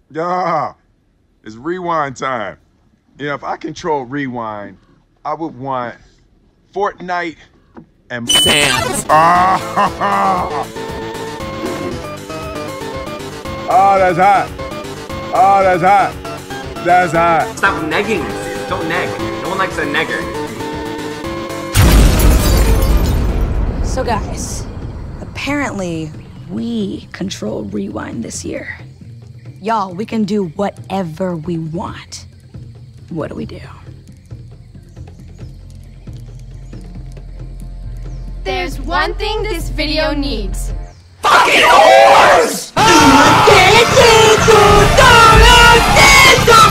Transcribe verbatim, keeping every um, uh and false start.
Yeah, it's rewind time. Yeah, if I control rewind, I would want Fortnite and Sans. Ah, oh, that's hot. Oh, that's hot. That's hot. Stop negging this. Don't neg. No one likes a negger. So guys, apparently we control rewind this year. Y'all, we can do whatever we want. What do we do? There's one thing this video needs. Fucking horse!